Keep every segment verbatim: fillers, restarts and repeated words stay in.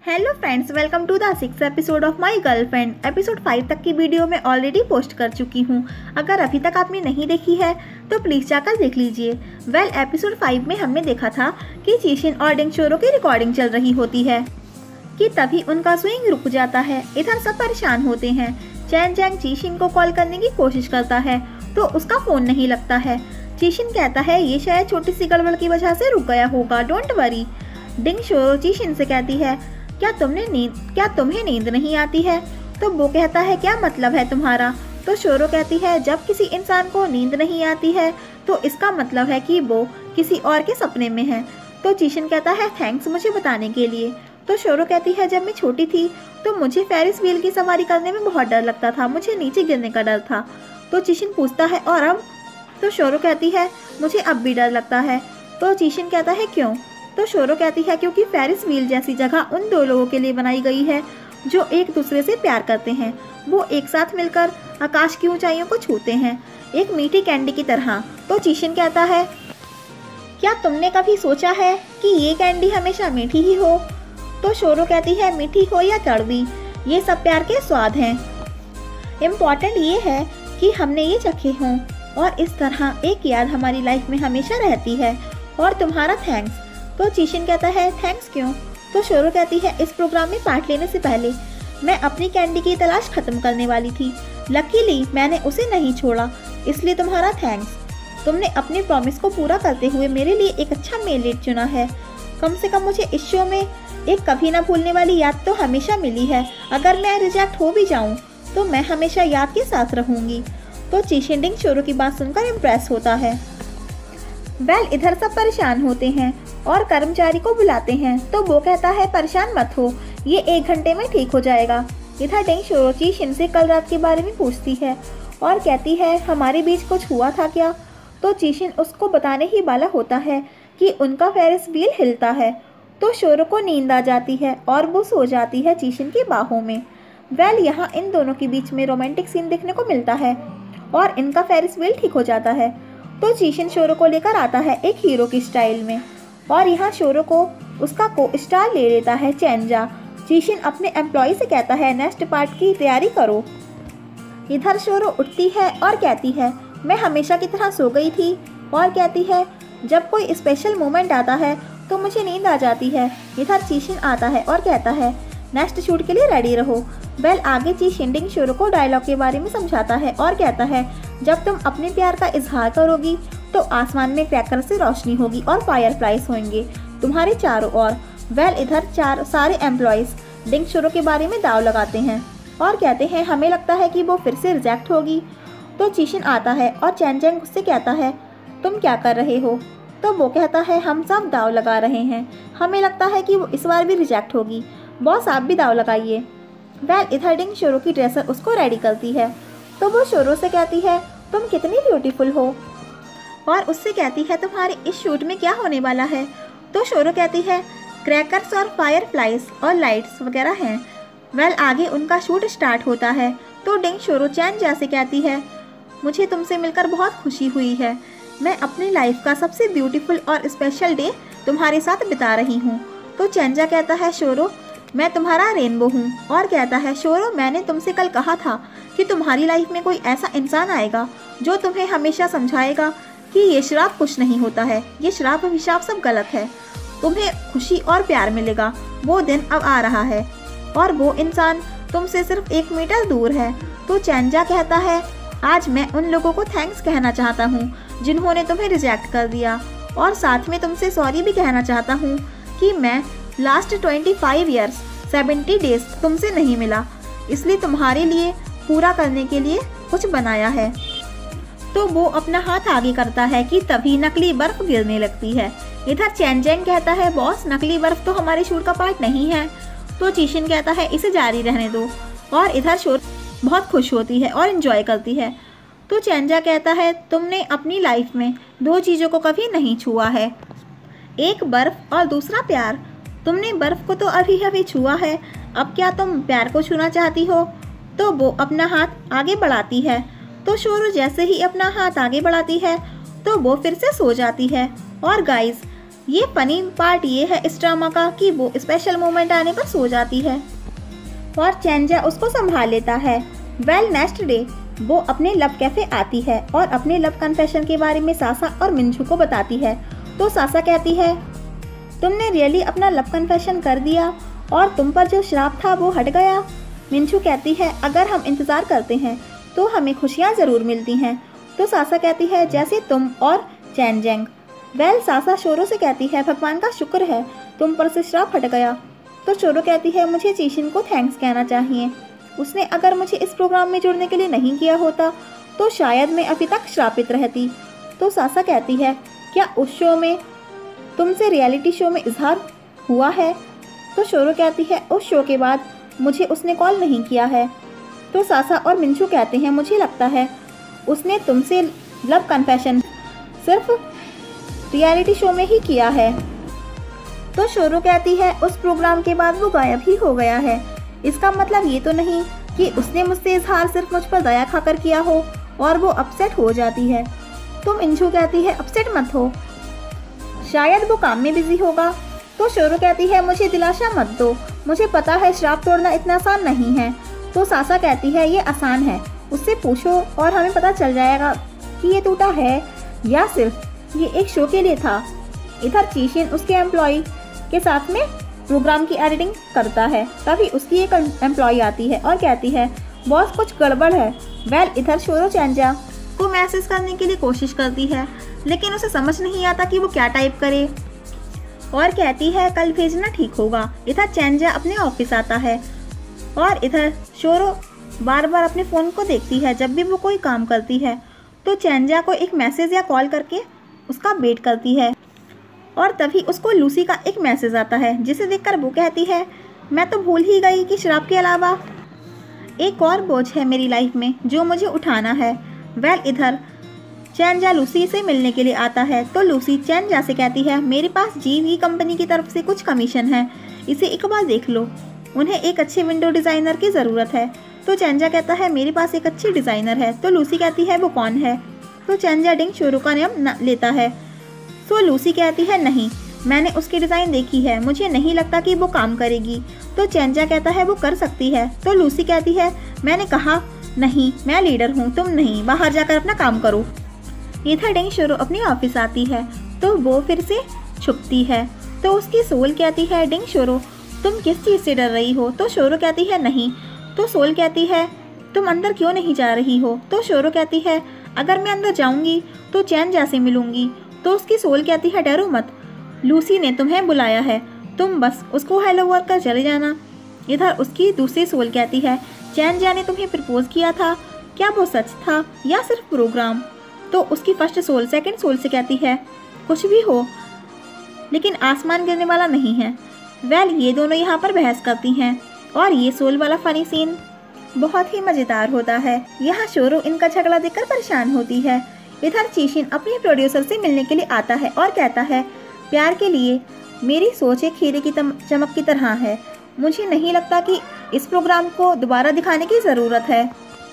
Hello friends, welcome to the six episode of my girlfriend. Episode five तक की video मैं already post कर चुकी हूँ। अगर अभी तक आपने नहीं देखी है तो प्लीज़ जाकर देख लीजिए। वेल एपिसोड फाइव में हमने देखा था कि चीशिन और डिंग शोरो की रिकॉर्डिंग चल रही होती है कि तभी उनका स्विंग रुक जाता है। इधर सब परेशान होते हैं। चैन जैंग चीशिन को कॉल करने की कोशिश करता है तो उसका फ़ोन नहीं लगता है। चीशिन कहता है ये शायद छोटी सी गड़बड़ की वजह से रुक गया होगा, डोंट वरी। डिंग शोरो चीशिन से कहती है क्या तुमने नींद क्या तुम्हें नींद नहीं आती है? तो वो कहता है क्या मतलब है तुम्हारा? तो शोरो कहती है जब किसी इंसान को नींद नहीं आती है तो इसका मतलब है कि वो किसी और के सपने में है। तो चीशिन कहता है थैंक्स मुझे बताने के लिए। तो शोरो कहती है जब मैं छोटी थी तो मुझे फेरिस व्हील की सवारी करने में बहुत डर लगता था, मुझे नीचे गिरने का डर था। तो चीशिन पूछता है और अब? तो शोरो कहती है मुझे अब भी डर लगता है। तो चीशिन कहता है क्यों? तो शोरो कहती है क्योंकि फेरिस व्हील जैसी जगह उन दो लोगों के लिए बनाई गई है जो एक दूसरे से प्यार करते हैं। वो एक साथ मिलकर आकाश की ऊंचाइयों को छूते हैं, एक मीठी कैंडी की तरह। तो चीशिन कहता है क्या तुमने कभी सोचा है कि ये कैंडी हमेशा मीठी ही हो? तो शोरो कहती है मीठी हो या कड़वी, ये सब प्यार के स्वाद हैं। इम्पॉर्टेंट ये है कि हमने ये चखे हों और इस तरह एक याद हमारी लाइफ में हमेशा रहती है। और तुम्हारा थैंक्स। तो चीशिन कहता है थैंक्स क्यों? तो शोरो कहती है इस प्रोग्राम में पार्ट लेने से पहले मैं अपनी कैंडी की तलाश खत्म करने वाली थी, लकीली मैंने उसे नहीं छोड़ा, इसलिए तुम्हारा थैंक्स। तुमने अपने प्रॉमिस को पूरा करते हुए मेरे लिए एक अच्छा मेल डेट चुना है। कम से कम मुझे इस शो में एक कभी ना भूलने वाली याद तो हमेशा मिली है। अगर मैं रिजेक्ट हो भी जाऊँ तो मैं हमेशा याद के साथ रहूँगी। तो चीशिन डिंग शोरो की बात सुनकर इम्प्रेस होता है। वेल इधर सब परेशान होते हैं और कर्मचारी को बुलाते हैं तो वो कहता है परेशान मत हो, ये एक घंटे में ठीक हो जाएगा। इधर डिंग शोरो चीशिन से कल रात के बारे में पूछती है और कहती है हमारे बीच कुछ हुआ था क्या? तो चीशिन उसको बताने ही वाला होता है कि उनका फेरिस व्हील हिलता है। तो शोरो को नींद आ जाती है और वो सो जाती है चीशिन की बाहों में। वेल यहाँ इन दोनों के बीच में रोमांटिक सीन देखने को मिलता है और इनका फेरिस व्हील ठीक हो जाता है। तो चीशिन शोरो को लेकर आता है एक हीरो की स्टाइल में और यहाँ शोरो को उसका को स्टार ले लेता है चैनजा। चीशिन अपने एम्प्लॉय से कहता है नेक्स्ट पार्ट की तैयारी करो। इधर शोरो उठती है और कहती है मैं हमेशा की तरह सो गई थी और कहती है जब कोई स्पेशल मोमेंट आता है तो मुझे नींद आ जाती है। इधर चीशिन आता है और कहता है नेक्स्ट शूट के लिए रेडी रहो। वेल आगे चीशिन डिंग शोरो को डायलॉग के बारे में समझाता है और कहता है जब तुम अपने प्यार का इजहार करोगी तो आसमान में क्रैकर से रोशनी होगी और फायर फ्लाइज होंगे तुम्हारे चारों ओर। वेल इधर चार सारे एम्प्लॉयज डिंग शोरो के बारे में दाव लगाते हैं और कहते हैं हमें लगता है कि वो फिर से रिजेक्ट होगी। तो चीशिन आता है और चैन जैंग उससे कहता है तुम क्या कर रहे हो? तो वो कहता है हम सब दाव लगा रहे हैं, हमें लगता है कि वो इस बार भी रिजेक्ट होगी, बॉस आप भी दाव लगाइए। वेल इधर डिंग शोरो की ड्रेसर उसको रेडी करती है तो वो शोरो से कहती है तुम कितनी ब्यूटीफुल हो और उससे कहती है तुम्हारे इस शूट में क्या होने वाला है? तो शोरो कहती है क्रैकर्स और फायर फ्लाइज और लाइट्स वगैरह हैं। वेल आगे उनका शूट स्टार्ट होता है तो डिंग शोरो चैन जैसे कहती है मुझे तुमसे मिलकर बहुत खुशी हुई है, मैं अपनी लाइफ का सबसे ब्यूटीफुल और स्पेशल डे तुम्हारे साथ बिता रही हूँ। तो चैनजा कहता है शोरो मैं तुम्हारा रेनबो हूँ और कहता है शोरो मैंने तुमसे कल कहा था कि तुम्हारी लाइफ में कोई ऐसा इंसान आएगा जो तुम्हें हमेशा समझाएगा कि ये श्राप कुछ नहीं होता है, ये श्राप अभिशाप सब गलत है, तुम्हें खुशी और प्यार मिलेगा। वो दिन अब आ रहा है और वो इंसान तुमसे सिर्फ एक मीटर दूर है। तो चैनजा कहता है आज मैं उन लोगों को थैंक्स कहना चाहता हूँ जिन्होंने तुम्हें रिजेक्ट कर दिया और साथ में तुमसे सॉरी भी कहना चाहता हूँ कि मैं last twenty five years seventy days तुमसे नहीं मिला, इसलिए तुम्हारे लिए पूरा करने के लिए कुछ बनाया है। तो वो अपना हाथ आगे करता है कि तभी नकली बर्फ गिरने लगती है। इधर चैन जैंग कहता है बॉस नकली बर्फ तो हमारे शूट का पार्ट नहीं है। तो चीशिन कहता है इसे जारी रहने दो और इधर शोर बहुत खुश होती है और एंजॉय करती है। तो चैनजा कहता है तुमने अपनी लाइफ में दो चीज़ों को कभी नहीं छुआ है, एक बर्फ और दूसरा प्यार। तुमने बर्फ को तो अभी अभी छुआ है, अब क्या तुम प्यार को छूना चाहती हो? तो वो अपना हाथ आगे बढ़ाती है तो शोरो जैसे ही अपना हाथ आगे बढ़ाती है तो वो फिर से सो जाती है। और गाइस ये फनी पार्ट ये है इस ड्रामा का कि वो स्पेशल मोमेंट आने पर सो जाती है और चेंजा उसको संभाल लेता है। वेल नेक्स्ट डे वो अपने लव कैफे आती है और अपने लव कन्फेशन के बारे में सासा और मिंजू को बताती है। तो सासा कहती है तुमने रियली अपना लव कन्फेशन कर दिया और तुम पर जो श्राप था वो हट गया। मिंजू कहती है अगर हम इंतज़ार करते हैं तो हमें खुशियाँ ज़रूर मिलती हैं। तो सासा कहती है जैसे तुम और चैन जेंग। वेल सासा शोरो से कहती है भगवान का शुक्र है तुम पर से श्राप हट गया। तो शोरो कहती है मुझे चीशिन को थैंक्स कहना चाहिए, उसने अगर मुझे इस प्रोग्राम में जुड़ने के लिए नहीं किया होता तो शायद मैं अभी तक श्रापित रहती। तो सासा कहती है क्या उस शो में तुमसे रियलिटी शो में इजहार हुआ है। तो शोरो कहती है उस शो के बाद मुझे उसने कॉल नहीं किया है। तो सासा और मिंजू कहते हैं मुझे लगता है उसने तुमसे लव कन्फेशन सिर्फ रियलिटी शो में ही किया है। तो शोरो कहती है उस प्रोग्राम के बाद वो गायब ही हो गया है, इसका मतलब ये तो नहीं कि उसने मुझसे इजहार सिर्फ मुझ पर दया खाकर किया हो और वो अपसेट हो जाती है। तो मिंजू कहती है अपसेट मत हो, शायद वो काम में बिजी होगा। तो शोरो कहती है मुझे दिलासा मत दो, मुझे पता है श्राप तोड़ना इतना आसान नहीं है। तो सासा कहती है ये आसान है, उससे पूछो और हमें पता चल जाएगा कि ये टूटा है या सिर्फ ये एक शो के लिए था। इधर चीशिन उसके एम्प्लॉय के साथ में प्रोग्राम की एडिटिंग करता है, तभी उसकी एक एम्प्लॉय आती है और कहती है बॉस कुछ गड़बड़ है। वेल इधर शोरो चेंजा को मैसेज करने के लिए कोशिश करती है लेकिन उसे समझ नहीं आता कि वो क्या टाइप करे और कहती है कल भेजना ठीक होगा। इधर चेंजा अपने ऑफिस आता है और इधर शोरो बार बार अपने फ़ोन को देखती है जब भी वो कोई काम करती है। तो चेंजा को एक मैसेज या कॉल करके उसका वेट करती है और तभी उसको लूसी का एक मैसेज आता है जिसे देखकर वो कहती है मैं तो भूल ही गई कि श्राप के अलावा एक और बोझ है मेरी लाइफ में जो मुझे उठाना है। वेल इधर चेंजा लूसी से मिलने के लिए आता है। तो लूसी चेंजा से कहती है मेरे पास जीवी कंपनी की तरफ से कुछ कमीशन है, इसे एक बार देख लो, उन्हें एक अच्छे विंडो डिज़ाइनर की ज़रूरत है। तो चेंजा कहता है मेरे पास एक अच्छी डिज़ाइनर है। तो लूसी कहती है वो कौन है। तो चेंजा डिंग शोरो का नाम लेता है। तो लूसी कहती है नहीं, मैंने उसकी डिज़ाइन देखी है, मुझे नहीं लगता कि वो काम करेगी। तो चेंजा कहता है वो कर सकती है। तो लूसी कहती है मैंने कहा नहीं, मैं लीडर हूँ, तुम नहीं, बाहर जाकर अपना काम करो। इधर डिंग शोरो अपनी ऑफिस आती है तो वो फिर से छुपती है। तो उसकी सोल कहती है डिंग शोरो तुम किस चीज़ से डर रही हो। तो शोरो कहती है नहीं। तो सोल कहती है तुम अंदर क्यों नहीं जा रही हो। तो शोरो कहती है अगर मैं अंदर जाऊंगी तो चेंजा से मिलूंगी। तो उसकी सोल कहती है डरो मत, लूसी ने तुम्हें बुलाया है, तुम बस उसको हेलो वर्क कर चले जाना। इधर उसकी दूसरी सोल कहती है चेंजा ने तुम्हें प्रपोज किया था, क्या वो सच था या सिर्फ प्रोग्राम। तो उसकी फर्स्ट सोल सेकंड सोल से कहती है कुछ भी हो लेकिन आसमान गिरने वाला नहीं है। वेल ये दोनों यहाँ पर बहस करती हैं और ये सोल वाला फनी सीन बहुत ही मज़ेदार होता है। यहाँ शोरो इनका झगड़ा देखकर परेशान होती है। इधर चीशिन अपने प्रोड्यूसर से मिलने के लिए आता है और कहता है प्यार के लिए मेरी सोच एक हीरे की चमक की तरह है, मुझे नहीं लगता कि इस प्रोग्राम को दोबारा दिखाने की ज़रूरत है,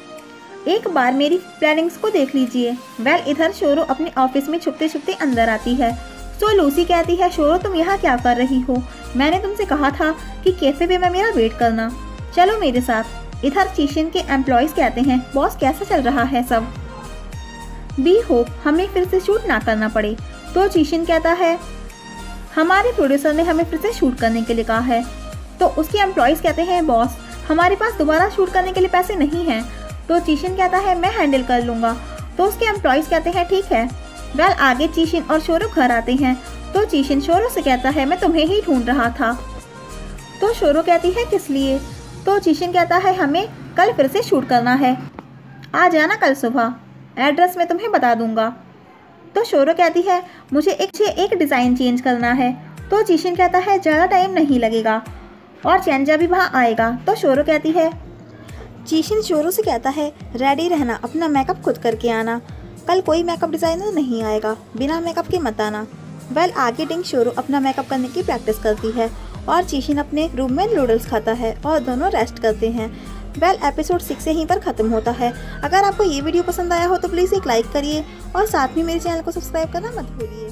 एक बार मेरी प्लानिंग्स को देख लीजिए। वेल इधर शोरो अपने ऑफिस में छुपते छुपते अंदर आती है। तो लूसी कहती है शोरो तुम यहाँ क्या कर रही हो, मैंने तुमसे कहा था कि कैफे पे में मेरा वेट करना, चलो मेरे साथ। इधर चीशिन के एम्प्लॉयज़ कहते हैं बॉस कैसा चल रहा है सब, बी होप हमें फिर से शूट ना करना पड़े। तो चीशिन कहता है हमारे प्रोड्यूसर ने हमें फिर से शूट करने के लिए कहा है। तो उसके एम्प्लॉयज़ कहते हैं बॉस हमारे पास दोबारा शूट करने के लिए पैसे नहीं हैं। तो चीशिन कहता है मैं हैंडल कर लूँगा। तो उसके एम्प्लॉयज़ कहते हैं ठीक है। वेल आगे चीशिन और शोरो घर आते हैं। तो चीशिन शोरो से कहता है मैं तुम्हें ही ढूंढ रहा था। तो शोरो कहती है किस लिए। तो चीशिन कहता है हमें कल फिर से शूट करना है, आ जाना कल सुबह, एड्रेस मैं तुम्हें बता दूंगा। तो शोरो कहती है मुझे एक एक डिज़ाइन चेंज करना है। तो चीशिन कहता है ज़्यादा टाइम नहीं लगेगा और चेंजा भी वहाँ आएगा। तो शोरो कहती है चीशिन शोरो से कहता है रेडी रहना, अपना मेकअप खुद करके आना, कल कोई मेकअप डिज़ाइनर नहीं आएगा, बिना मेकअप के मत आना। वेल आगे डिंग शोरो अपना मेकअप करने की प्रैक्टिस करती है और चीशिन अपने रूम में नूडल्स खाता है और दोनों रेस्ट करते हैं। वेल एपिसोड सिक्स यहीं पर ख़त्म होता है। अगर आपको ये वीडियो पसंद आया हो तो प्लीज़ एक लाइक करिए और साथ में मेरे चैनल को सब्सक्राइब करना मत भूलिए।